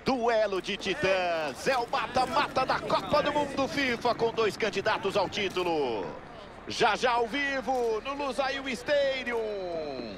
Duelo de titãs, é o mata-mata da Copa do Mundo FIFA com 2 candidatos ao título. Já já ao vivo no Lusail Stadium.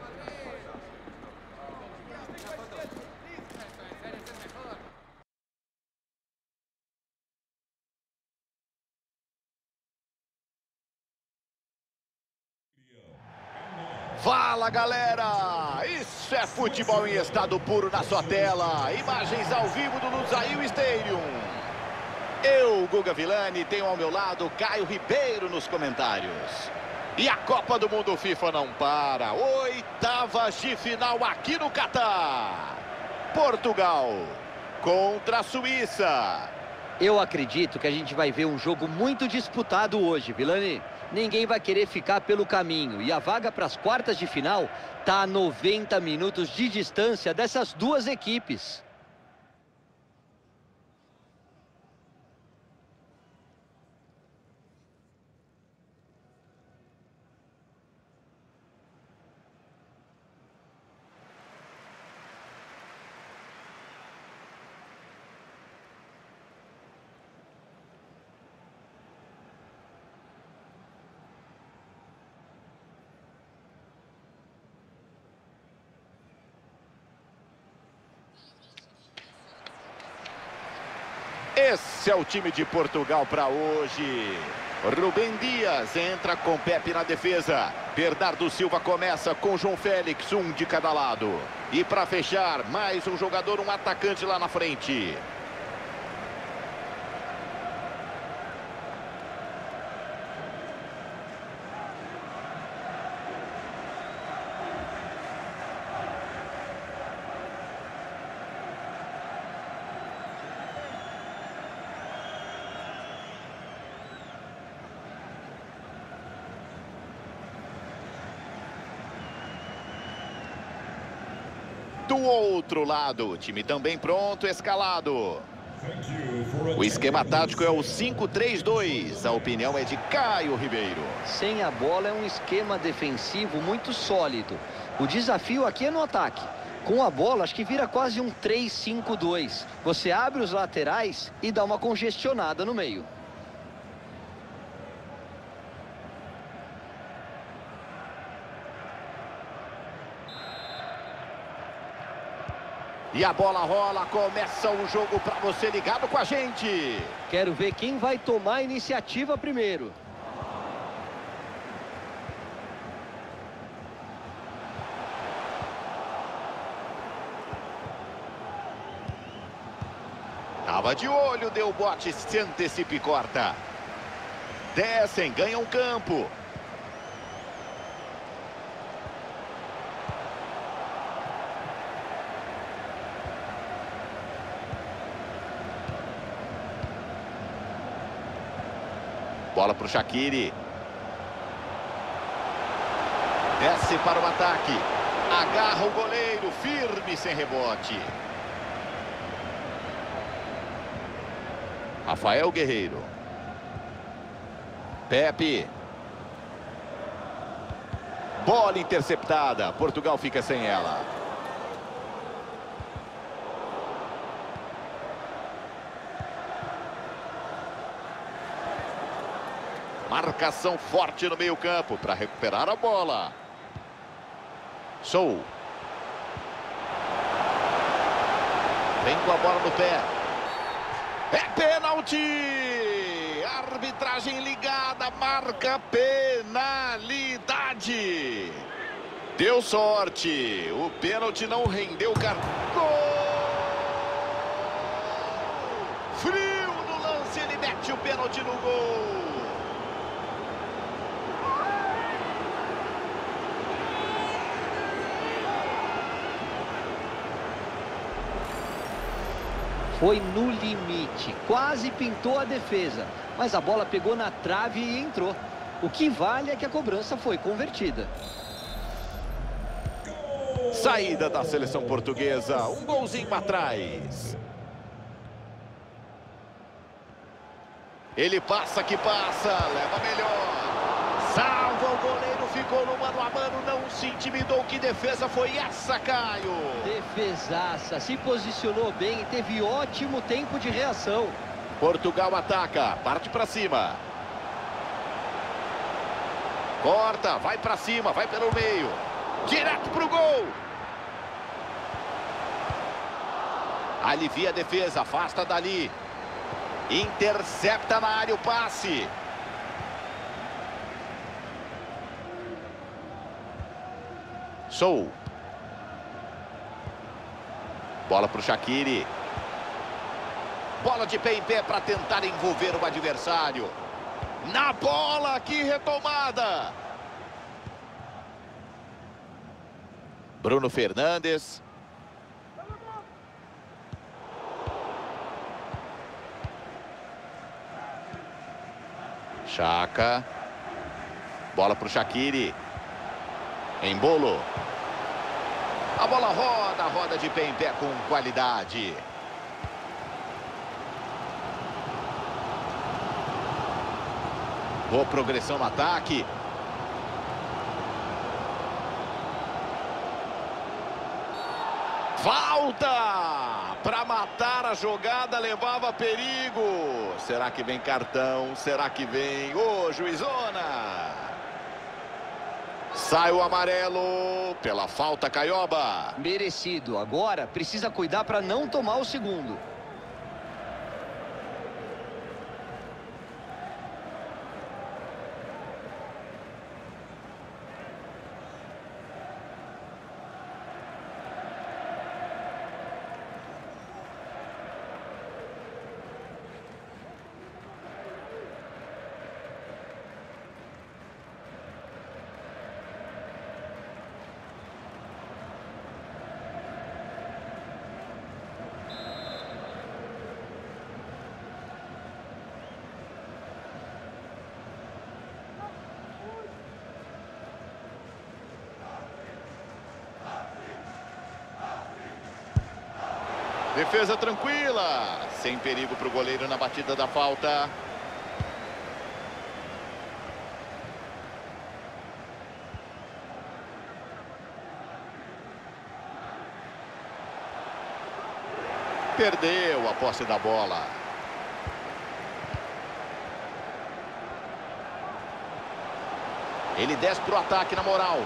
Fala, galera! Isso é futebol em estado puro na sua tela. Imagens ao vivo do Lusail Stadium. Eu, Guga Villani, tenho ao meu lado Caio Ribeiro nos comentários. E a Copa do Mundo FIFA não para. 8ª de final aqui no Catar. Portugal contra a Suíça. Eu acredito que a gente vai ver um jogo muito disputado hoje, Villani. Ninguém vai querer ficar pelo caminho. E a vaga para as quartas de final está a 90 minutos de distância dessas duas equipes. Esse é o time de Portugal para hoje. Rubem Dias entra com Pepe na defesa. Bernardo Silva começa com João Félix, um de cada lado. E para fechar, mais um jogador, um atacante lá na frente. Do outro lado, o time também pronto, escalado. O esquema tático é o 5-3-2. A opinião é de Caio Ribeiro. Sem a bola é um esquema defensivo muito sólido. O desafio aqui é no ataque. Com a bola, acho que vira quase um 3-5-2. Você abre os laterais e dá uma congestionada no meio. E a bola rola, começa o jogo para você ligado com a gente. Quero ver quem vai tomar a iniciativa primeiro. Tava de olho, deu bote, se antecipa e corta. Descem, ganham campo. Bola para o Shaqiri. Desce para o ataque. Agarra o goleiro, firme sem rebote. Rafael Guerreiro. Pepe. Bola interceptada. Portugal fica sem ela. Marcação forte no meio-campo para recuperar a bola. Sou. Vem com a bola no pé. É pênalti! Arbitragem ligada, marca penalidade. Deu sorte. O pênalti não rendeu o cartão. Gol! Frio no lance, ele mete o pênalti no gol. Foi no limite, quase pintou a defesa, mas a bola pegou na trave e entrou. O que vale é que a cobrança foi convertida. Saída da seleção portuguesa, um golzinho atrás. Ele passa que passa, leva melhor. Salva o goleiro, ficou no mano a mano, não se intimidou. Que defesa foi essa, Caio? Defesaça, se posicionou bem e teve ótimo tempo de reação. Portugal ataca, parte pra cima. Corta, vai pra cima, vai pelo meio. Direto pro gol. Alivia a defesa, afasta dali. Intercepta na área o passe. Sou. Bola pro Shaqiri. Bola de pé em pé para tentar envolver o adversário. Na bola, que retomada. Bruno Fernandes. Chaka. Bola pro Shaqiri. Embolo. A bola roda, roda de pé em pé com qualidade. Boa progressão no ataque. Falta! Para matar a jogada, levava perigo. Será que vem cartão? Será que vem? Ô, juizona! Sai o amarelo pela falta, Caioba. Merecido. Agora precisa cuidar para não tomar o segundo. Defesa tranquila, sem perigo para o goleiro na batida da falta. Perdeu a posse da bola. Ele desce para o ataque na moral.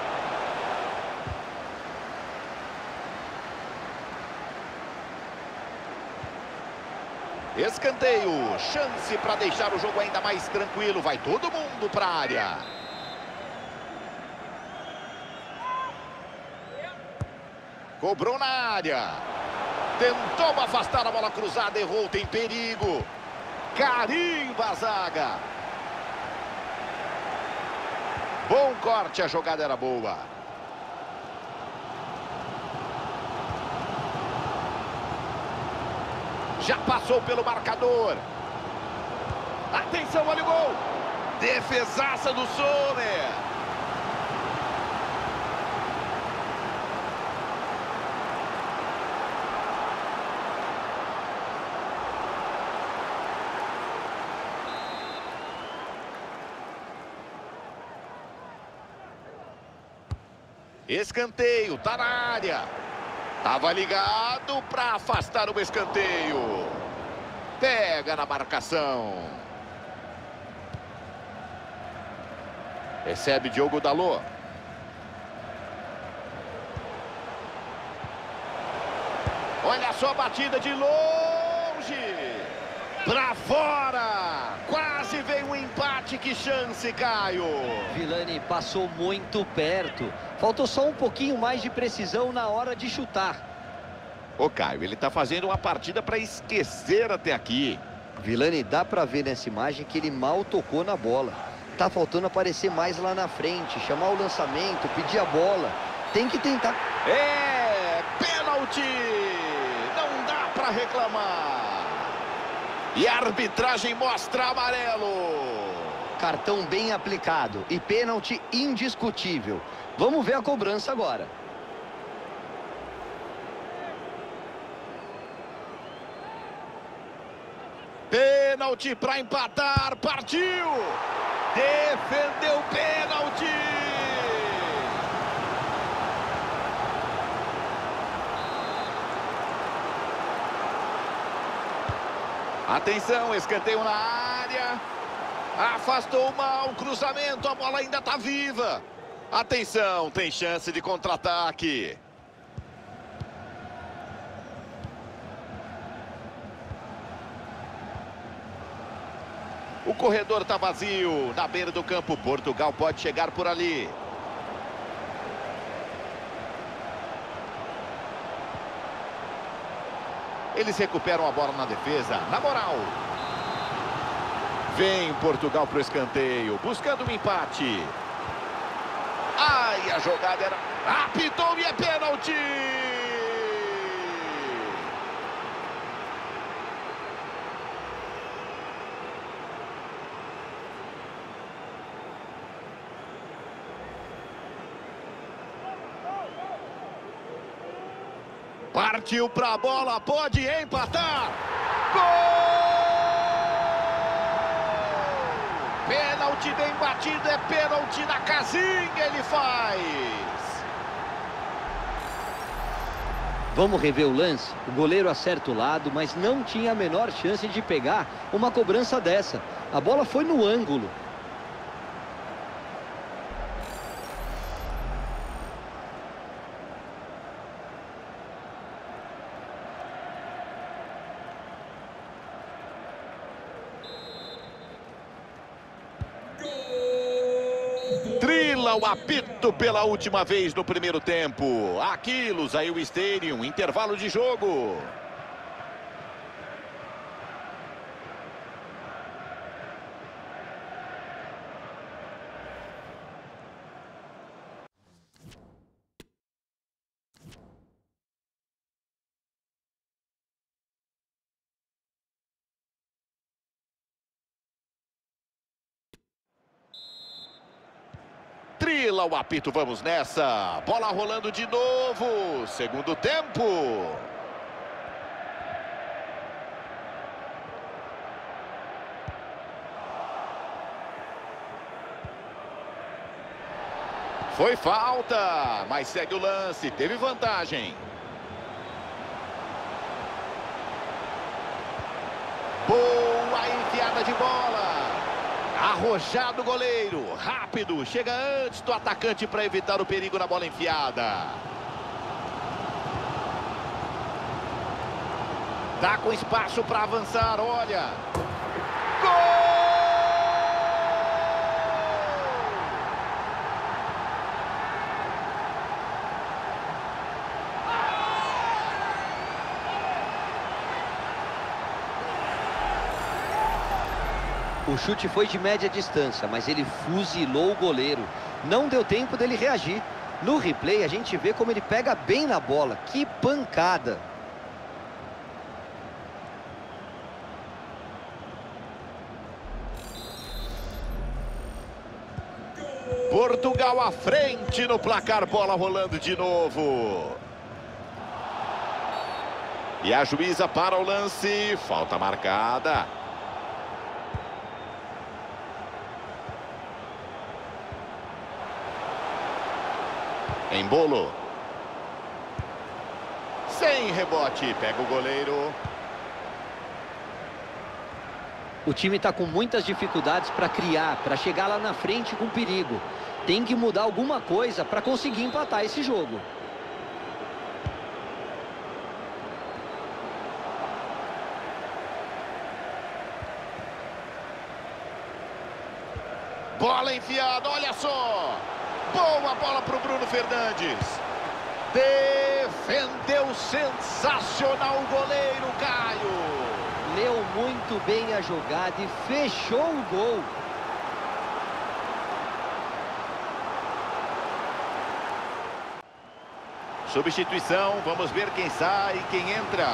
Escanteio, chance para deixar o jogo ainda mais tranquilo. Vai todo mundo para a área. Cobrou na área. Tentou afastar a bola cruzada, errou, tem perigo. Carimba a zaga. Bom corte, a jogada era boa. Já passou pelo marcador. Atenção, olha o gol. Defesaça do Sommer. Escanteio, tá na área. Tava ligado para afastar o escanteio. Pega na marcação. Recebe Diogo Dalot. Olha só a batida de longe. Pra fora. Quase veio um empate. Que chance, Caio. Vilani passou muito perto. Faltou só um pouquinho mais de precisão na hora de chutar. Ô, Caio, ele tá fazendo uma partida para esquecer até aqui. Vilani, dá pra ver nessa imagem que ele mal tocou na bola. Tá faltando aparecer mais lá na frente, chamar o lançamento, pedir a bola. Tem que tentar. É, pênalti! Não dá pra reclamar. E a arbitragem mostra amarelo. Cartão bem aplicado e pênalti indiscutível. Vamos ver a cobrança agora. Pênalti para empatar, partiu! Defendeu Atenção, escanteio na área. Afastou mal, cruzamento, a bola ainda está viva. Atenção, tem chance de contra-ataque. O corredor está vazio. Na beira do campo, Portugal pode chegar por ali. Eles recuperam a bola na defesa. Na moral. Vem Portugal para o escanteio, buscando um empate. Ai, a jogada era... Apitou e é pênalti! Partiu para a bola, pode empatar. Gol! Pênalti bem batido, é pênalti na casinha, ele faz. Vamos rever o lance. O goleiro acerta o lado, mas não tinha a menor chance de pegar uma cobrança dessa. A bola foi no ângulo. Trila o apito pela última vez no primeiro tempo. Aqui, Lusail Stadium, intervalo de jogo. Trila o apito, vamos nessa. Bola rolando de novo. Segundo tempo. Foi falta, mas segue o lance. Teve vantagem. Boa enfiada de bola. Arrojado o goleiro, rápido, chega antes do atacante para evitar o perigo na bola enfiada. Tá com espaço para avançar, olha. Gol! O chute foi de média distância, mas ele fuzilou o goleiro. Não deu tempo dele reagir. No replay a gente vê como ele pega bem na bola. Que pancada! Portugal à frente no placar, bola rolando de novo. E a juíza para o lance, falta marcada. Embolo. Sem rebote, pega o goleiro. O time está com muitas dificuldades para criar, para chegar lá na frente com perigo. Tem que mudar alguma coisa para conseguir empatar esse jogo. Bola enfiada, olha só. Boa bola para o Bruno Fernandes. Defendeu sensacional o goleiro, Caio. Leu muito bem a jogada e fechou o gol. Substituição, vamos ver quem sai e quem entra.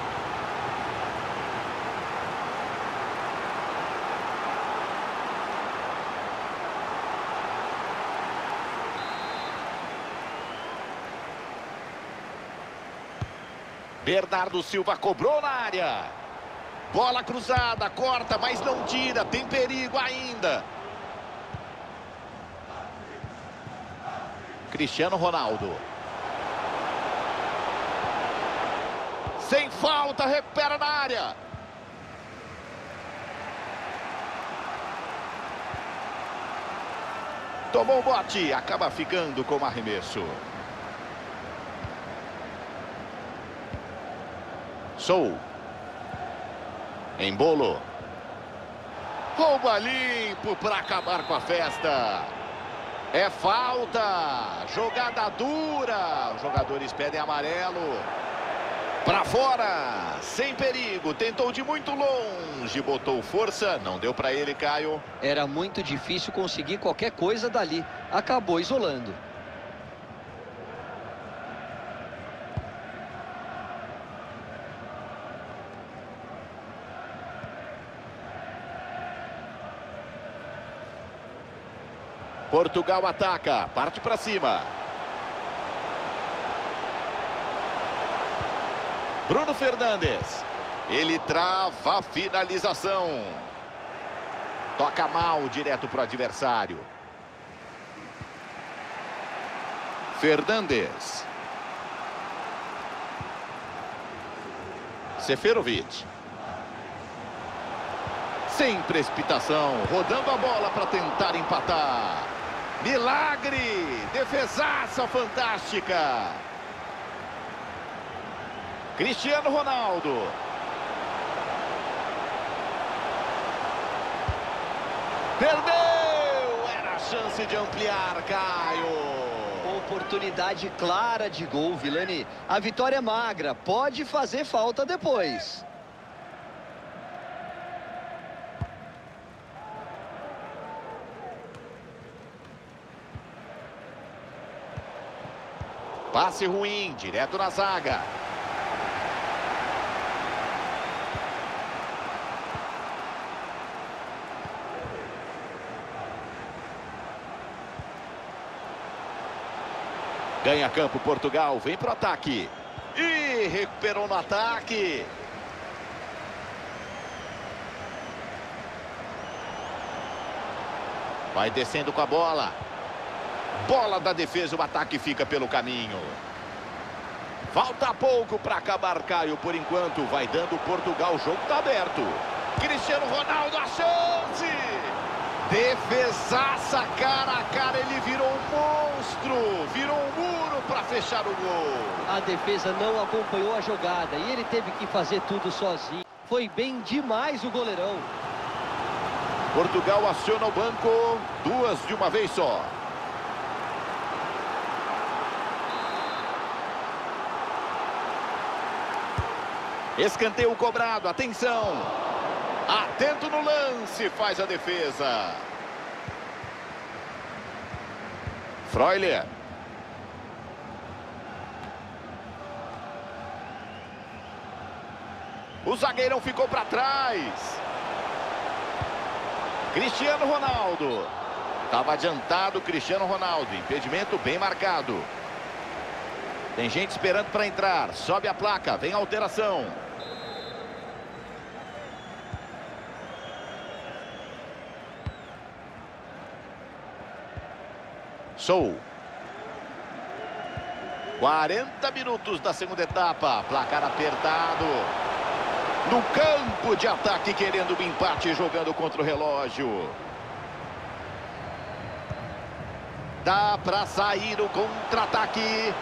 Bernardo Silva cobrou na área. Bola cruzada, corta, mas não tira. Tem perigo ainda. Cristiano Ronaldo. Sem falta, recupera na área. Tomou um bote, acaba ficando com o arremesso. Sou. Embolo. Rouba limpo para acabar com a festa. É falta. Jogada dura. Os jogadores pedem amarelo. Para fora. Sem perigo. Tentou de muito longe. Botou força. Não deu para ele, Caio. Era muito difícil conseguir qualquer coisa dali. Acabou isolando. Portugal ataca, parte para cima. Bruno Fernandes. Ele trava a finalização. Toca mal, direto para o adversário. Fernandes. Seferovic. Sem precipitação, rodando a bola para tentar empatar. Milagre! Defesaça fantástica! Cristiano Ronaldo. Perdeu! Era a chance de ampliar, Caio. Oportunidade clara de gol, Vilani. A vitória é magra, pode fazer falta depois. Passe ruim, direto na zaga. Ganha campo Portugal, vem pro ataque. E recuperou no ataque. Vai descendo com a bola. Bola da defesa, o ataque fica pelo caminho. Falta pouco para acabar, Caio. Por enquanto, vai dando Portugal. O jogo está aberto. Cristiano Ronaldo, a chance! Defesaça, cara a cara. Ele virou um monstro. Virou um muro para fechar o gol. A defesa não acompanhou a jogada e ele teve que fazer tudo sozinho. Foi bem demais o goleirão. Portugal aciona o banco. Duas de uma vez só. Escanteio cobrado, atenção. Atento no lance, faz a defesa. Freuler. O zagueirão ficou para trás. Cristiano Ronaldo. Estava adiantado Cristiano Ronaldo. Impedimento bem marcado. Tem gente esperando para entrar. Sobe a placa, vem a alteração. Sou. 40 minutos da segunda etapa. Placar apertado. No campo de ataque, querendo o empate, jogando contra o relógio. Dá para sair o contra-ataque.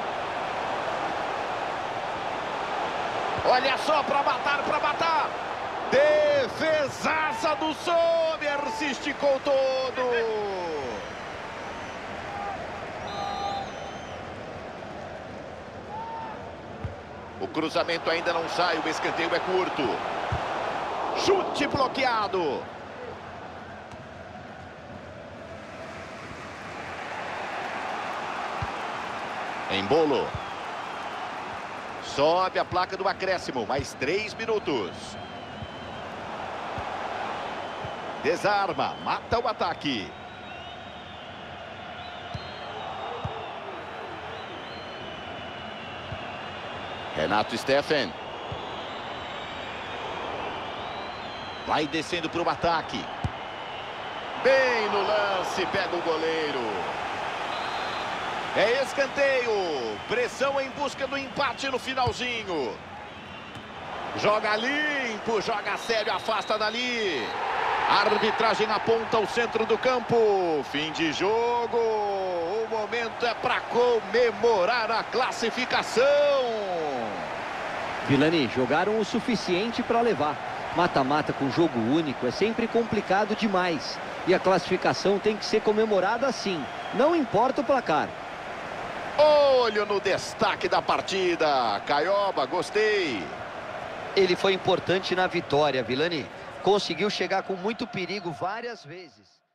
Olha só, para matar, para matar. Defesaça do Sommer, se esticou todo. O cruzamento ainda não sai, o escanteio é curto. Chute bloqueado. Embolo. Sobe a placa do acréscimo, mais 3 minutos. Desarma, mata o ataque. Renato Steffen. Vai descendo para o ataque. Bem no lance, pega o goleiro. É escanteio. Pressão em busca do empate no finalzinho. Joga limpo, joga sério, afasta dali. A arbitragem aponta o centro do campo. Fim de jogo. O momento é para comemorar a classificação. Vilani, jogaram o suficiente para levar. Mata-mata com jogo único é sempre complicado demais. E a classificação tem que ser comemorada assim. Não importa o placar. Olho no destaque da partida. Caioba, gostei. Ele foi importante na vitória, Vilani. Conseguiu chegar com muito perigo várias vezes.